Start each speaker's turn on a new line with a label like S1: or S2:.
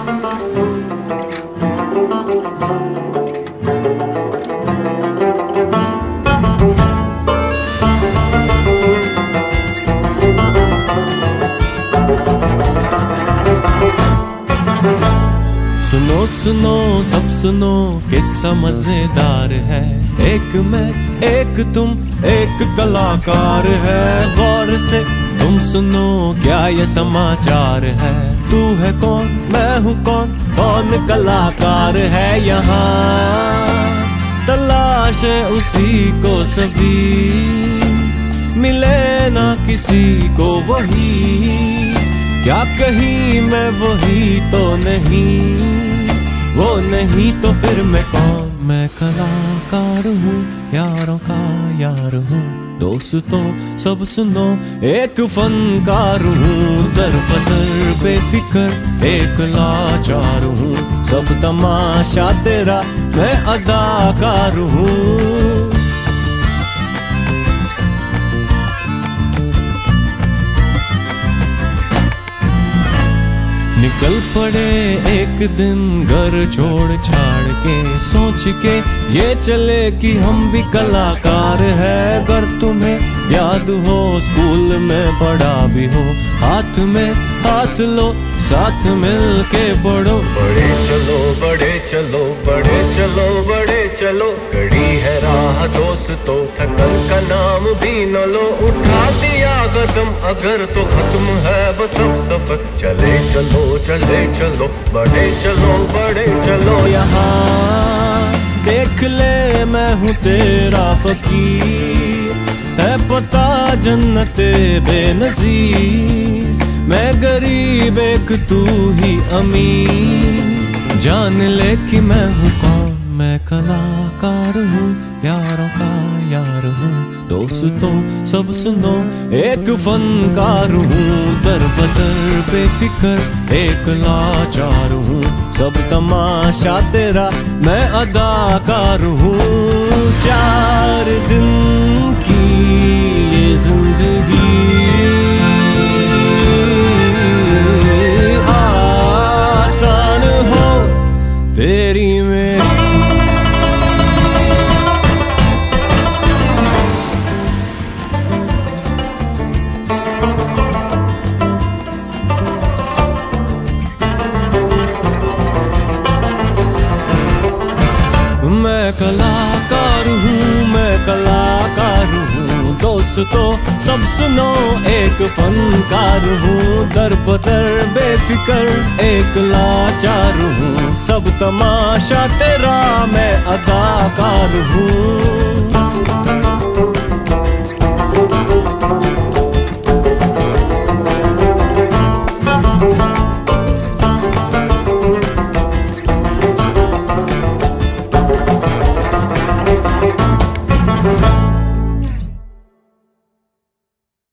S1: सुनो सुनो सब सुनो, किस्सा मजेदार है। एक मैं एक तुम एक कलाकार है। गौर से तुम सुनो क्या ये समाचार है। तू है कौन, मैं हूँ कौन, कौन कलाकार है यहाँ। तलाश है उसी को सभी, मिले ना किसी को वही। क्या कहीं मैं वही तो नहीं, वो नहीं तो फिर मैं कौन। मैं कलाकार हूँ, यारों का यार हूँ। दोस्तों सब सुनो, एक फनकार हूँ। दर बदर बेफिक्र एक लाचार हूँ। सब तमाशा तेरा, मैं अदाकार हूँ। निकल पड़े एक दिन घर छोड़ छाड़ के, सोच के ये चले कि हम भी कलाकार है। अगर तुम्हें याद हो स्कूल में पढ़ा भी हो, हाथ में हाथ लो साथ मिल के बढ़ो। बड़े चलो बड़े चलो बड़े चलो बड़े चलो, कड़ी है राह दोस्तों थकन का नाम भी न लो। उठा दिया कदम अगर तो खत्म है बस अब सफर। चले चलो बड़े चलो यहाँ। देख ले मैं हूँ तेरा फकीर, है पता जन्नते बेनज़ीर। मैं गरीब एक तू ही अमीर, जान ले कि मैं हूँ कौन। मैं कलाकार हूँ, यारों का यार हूँ। दोस्तों सब सुनो, एक फनकार हूँ। दर बदर बेफिक्र एक लाचार हूँ। सब तमाशा तेरा, मैं अदाकार हूँ। 4 दिन की ये जिंदगी आसान हो तेरी मेरी। मैं कलाकार हूँ, मैं कलाकार हूँ। दोस्तों सब सुनो, एक फनकार हूँ। दर बदर बेफिक्र एक लाचार हूँ। सब तमाशा तेरा, मैं अदाकार हूँ।